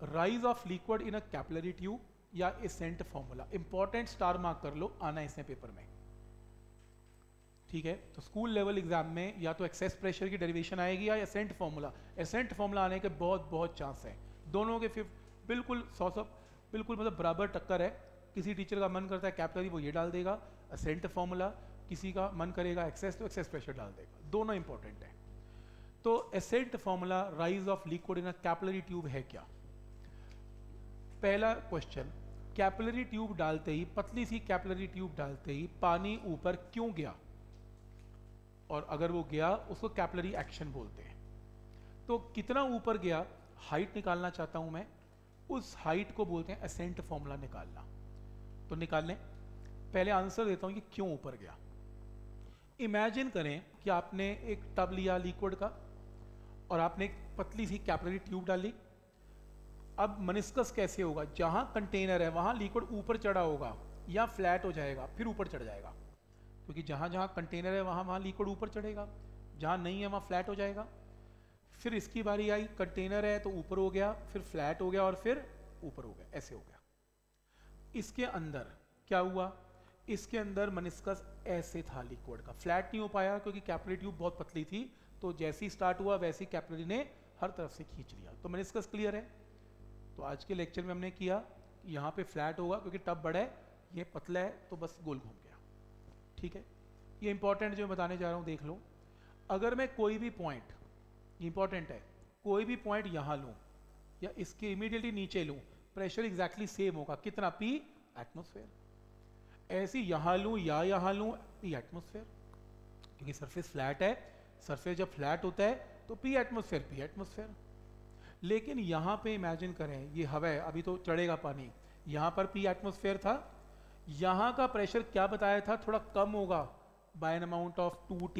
Rise of liquid in a capillary tube या ascent formula. Important star mark कर लो, आना है इसमें पेपर में, ठीक है। तो स्कूल लेवल एग्जाम में या तो एक्सेस प्रेशर की डेरिवेशन आएगी या एसेंट फॉर्मूला। एसेंट फॉर्मूला आने के बहुत बहुत चांस है, दोनों के बिल्कुल 100 बिल्कुल मतलब बराबर टक्कर है। किसी टीचर का मन करता है कैपिलरी, वो ये डाल देगा एसेंट फॉर्मूला, किसी का मन करेगा एक्सेस तो एक्सेस प्रेशर डाल देगा, दोनों इंपॉर्टेंट है। तो ascent formula rise of liquid in a capillary tube है क्या? पहला क्वेश्चन, कैपिलरी ट्यूब डालते ही, पतली सी कैपिलरी ट्यूब डालते ही पानी ऊपर क्यों गया? और अगर वो गया उसको कैपिलरी एक्शन बोलते हैं। तो कितना ऊपर गया, हाइट निकालना चाहता हूं मैं, उस हाइट को बोलते हैं एसेंट फॉर्मूला निकालना। तो निकाल लें, पहले आंसर देता हूं कि क्यों ऊपर गया। इमेजिन करें कि आपने एक टब लिया लिक्विड का और आपने एक पतली सी कैपिलरी ट्यूब डाली। अब मनिस्कस कैसे होगा? जहां कंटेनर है वहां लिक्विड ऊपर चढ़ा होगा या फ्लैट हो जाएगा फिर ऊपर चढ़ जाएगा, क्योंकि जहां जहां कंटेनर है वहां लिक्विड ऊपर चढ़ेगा, जहां नहीं है वहां फ्लैट हो जाएगा। फिर इसकी बारी आई, कंटेनर है तो ऊपर हो गया, फिर फ्लैट हो गया और फिर ऊपर हो गया, ऐसे हो गया। इसके अंदर क्या हुआ? इसके अंदर मनिस्कस ऐसे था लिक्विड का, फ्लैट नहीं हो पाया क्योंकि कैपिलरी ट्यूब बहुत पतली थी। तो जैसे ही स्टार्ट हुआ वैसे ही कैपिलरी ने हर तरफ से खींच लिया। तो मनिस्कस क्लियर है। तो आज के लेक्चर में हमने किया, यहाँ पे फ्लैट होगा क्योंकि टब बड़ा है, ये पतला है तो बस गोल घूम गया, ठीक है। ये इंपॉर्टेंट जो मैं बताने जा रहा हूँ देख लो। अगर मैं कोई भी पॉइंट, इंपॉर्टेंट है, कोई भी पॉइंट यहाँ लूँ या इसके इमीडिएटली नीचे लूँ, प्रेशर एग्जैक्टली सेम होगा। कितना? P atmosphere. ऐसे यहाँ लूँ या यहाँ लूँ, P एटमोस्फेयर, क्योंकि सरफेस फ्लैट है। सरफेस जब फ्लैट होता है तो P एटमोस्फेयर, P एटमोस्फेयर। लेकिन यहाँ पे इमेजिन करें ये हवा है, अभी तो चढ़ेगा पानी, यहाँ पर P एटमोस्फेयर था, यहाँ का प्रेशर क्या बताया था? थोड़ा कम होगा bye an amount of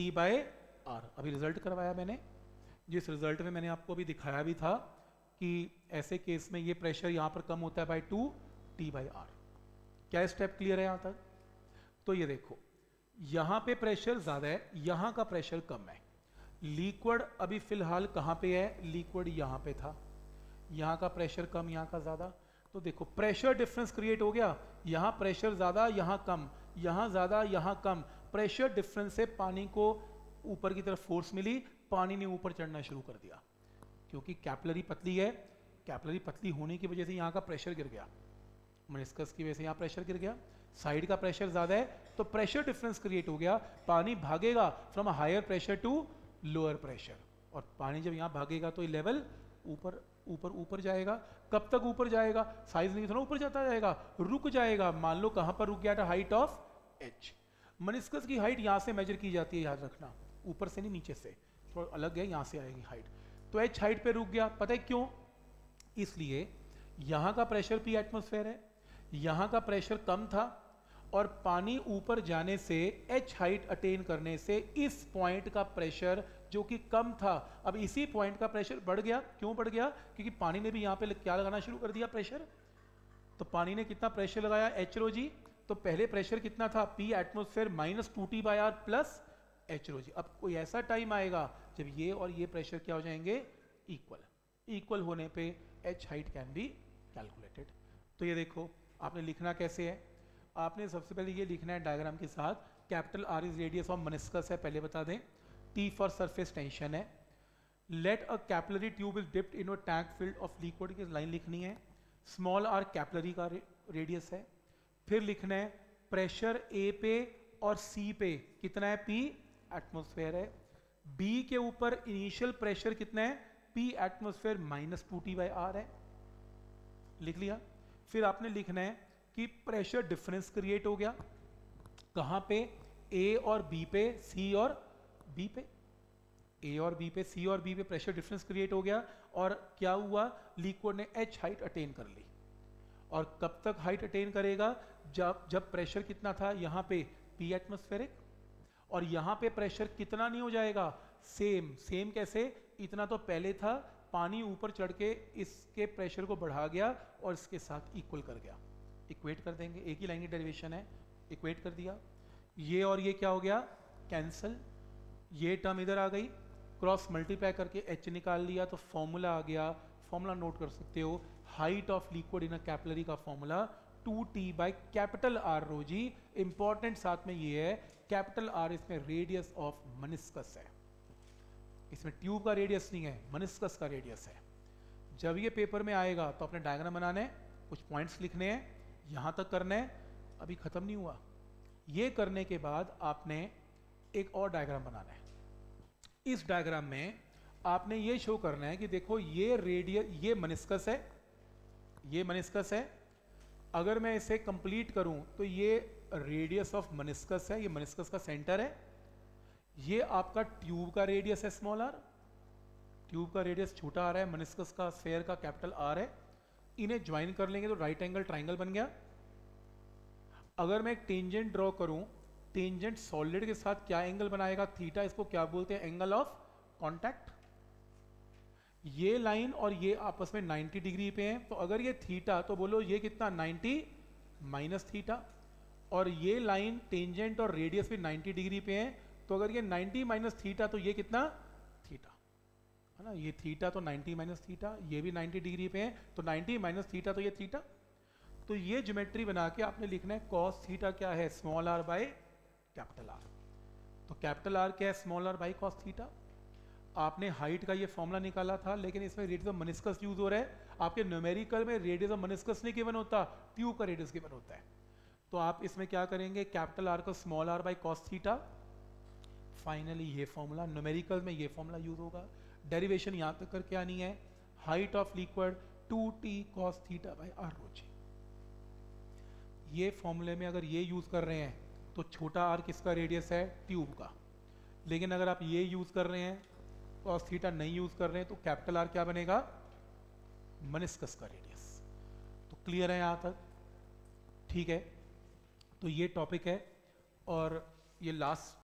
2T/R। अभी रिजल्ट करवाया मैंने, जिस रिजल्ट में मैंने आपको अभी दिखाया भी था कि ऐसे केस में ये प्रेशर यहाँ पर कम होता है बाय 2T/R। क्या स्टेप क्लियर है यहाँ तक? तो ये देखो, यहाँ पे प्रेशर ज्यादा है, यहाँ का प्रेशर कम है। लिक्विड अभी फिलहाल कहाँ पे है? लिक्विड यहाँ पे था, यहाँ का प्रेशर कम, यहाँ का ज्यादा। तो देखो प्रेशर डिफरेंस क्रिएट हो गया, यहाँ प्रेशर ज्यादा, यहाँ कम, यहाँ ज्यादा, यहाँ कम। प्रेशर डिफरेंस से पानी को ऊपर की तरफ फोर्स मिली, पानी ने ऊपर चढ़ना शुरू कर दिया। क्योंकि कैपिलरी पतली है, कैपिलरी पतली होने की वजह से यहाँ का प्रेशर गिर गया, मनिस्कस की वजह से यहाँ प्रेशर गिर गया। साइड का प्रेशर ज्यादा है तो प्रेशर डिफरेंस क्रिएट हो गया, पानी भागेगा from higher pressure to lower pressure. और पानी जब यहाँ भागेगा तो ये लेवल ऊपर ऊपर ऊपर जाएगा। कब तक ऊपर जाएगा? साइज नहीं थोड़ा ऊपर जाता जाएगा, रुक जाएगा। मान लो कहां पर रुक गया था? Height of H। मनिस्कस की हाइट यहां से मेजर की जाती है, याद रखना, ऊपर से नहीं नीचे से, थोड़ा अलग है, यहां से आएगी हाइट। तो H हाइट पे रुक गया, पता है क्यों? इसलिए यहां का प्रेशर P एटमोस्फेयर है, यहां का प्रेशर कम था और पानी ऊपर जाने से, H हाइट अटेन करने से इस पॉइंट का प्रेशर जो कि कम था, अब इसी पॉइंट का प्रेशर बढ़ गया। क्यों बढ़ गया? क्योंकि पानी ने भी यहाँ पे क्या लगाना शुरू कर दिया? प्रेशर। तो पानी ने कितना प्रेशर लगाया? H rho g। तो पहले प्रेशर कितना था? P atmosphere minus 2T/R plus H rho g। अब कोई ऐसा टाइम आएगा जब ये और ये प्रेशर क्या हो जाएंगे? इक्वल। इक्वल होने पे H height can be calculated. तो ये देखो आपने लिखना कैसे है, आपने सबसे पहले ये लिखना है डायग्राम के साथ, capital R is radius of meniscus है, पहले बता दें। T फॉर सरफेस टेंशन है। Let a capillary tube is dipped in a tank filled of liquid की लाइन लिखनी है। स्मॉल r कैपिलरी का रेडियस है। फिर लिखना है प्रेशर A पे और C पे कितना है? P एटमोस्फेयर है। B के ऊपर इनिशियल प्रेशर कितना है? P एटमोस्फेयर माइनस 2T/R है, लिख लिया। फिर आपने लिखना है कि प्रेशर डिफरेंस क्रिएट हो गया, कहां पे? A और B पे, C और B पे, A और B पे, C और B पे प्रेशर डिफरेंस क्रिएट हो गया। और क्या हुआ? लिक्विड ने H हाइट अटेन कर ली। और कब तक हाइट अटेन करेगा? जब प्रेशर कितना था यहाँ पे? P atmospheric. और यहाँ पे प्रेशर कितना नहीं हो जाएगा? सेम। सेम कैसे? इतना तो पहले था, पानी ऊपर चढ़ के इसके प्रेशर को बढ़ा गया और इसके साथ इक्वल कर गया। इक्वेट कर देंगे, एक ही लाइन की डेरिवेशन है, इक्वेट कर दिया। ये और ये क्या हो गया? कैंसल। ये टर्म इधर आ गई, क्रॉस मल्टीप्लाई करके H निकाल लिया तो फॉर्मूला आ गया। फॉर्मूला नोट कर सकते हो, height of liquid in a capillary का formula 2t by capital R rho g. Important साथ में ये है, कैपिटल आर इसमें रेडियस ऑफ मनिस्कस है, इसमें ट्यूब का रेडियस नहीं है, मनिस्कस का रेडियस है। जब ये पेपर में आएगा तो अपने डायग्राम बनाने हैं, कुछ पॉइंट्स लिखने हैं, यहां तक करना है, अभी खत्म नहीं हुआ। ये करने के बाद आपने एक और डायग्राम बनाना है। इस डायग्राम में आपने ये शो करना है कि देखो ये रेडियस, ये मनिस्कस है, ये मनिस्कस है। अगर मैं इसे कंप्लीट करूं तो ये रेडियस ऑफ मनिस्कस है, ये मनिस्कस का सेंटर है। ये आपका ट्यूब का रेडियस है स्मॉल आर, ट्यूब का रेडियस छोटा आ रहा है, मनिस्कस का स्फेयर का कैपिटल आर है। इन्हें ज्वाइन कर लेंगे तो राइट एंगल ट्राइंगल बन गया। अगर मैं एक टेंजेंट ड्रॉ करूं, टेंजेंट सॉलिड के साथ क्या एंगल बनाएगा, थीटा, इसको क्या बोलते हैं, एंगल ऑफ कांटेक्ट। ये लाइन और ये आपस में 90 डिग्री पे हैं, तो अगर ये थीटा तो बोलो ये कितना 90 माइनस थीटा, और ये लाइन टेंजेंट और रेडियस भी 90 डिग्री पे हैं, तो अगर ये 90 माइनस थीटा तो ये कितना थीटा है ना, ये थीटा तो 90 माइनस थीटा, ये भी 90 डिग्री पे है, तो 90 माइनस थीटा तो ये थीटा। तो ये ज्योमेट्री बना के आपने लिखना है कॉस थीटा क्या है, small R by capital R. तो कैपिटल आर क्या है, small R by cos theta. आपने हाइट का ये फॉर्मूला निकाला था, लेकिन इसमें रेडियस ऑफ मनिस्कस यूज हो रहा है। आपके न्यूमेरिकल में रेडियस ऑफ मनिस्कस नहीं गिवन होता, ट्यूब का रेडियस गिवन होता है। तो आप इसमें क्या करेंगे, कैपिटल आर को small R by cos theta. Finally ये फॉर्मूला, न्यूमेरिकल में ये फॉर्मूला यूज होगा। डेरिवेशन यहां तक करके आनी है, height of liquid 2t cos theta by r rho g. ये फॉर्मूले में अगर ये यूज कर रहे हैं तो छोटा r किसका रेडियस है, ट्यूब का। लेकिन अगर आप ये यूज कर रहे हैं, cos थीटा नहीं यूज कर रहे हैं, तो कैपिटल R क्या बनेगा, मनिस्कस का रेडियस। तो क्लियर है यहां तक, ठीक है। तो ये टॉपिक है और ये लास्ट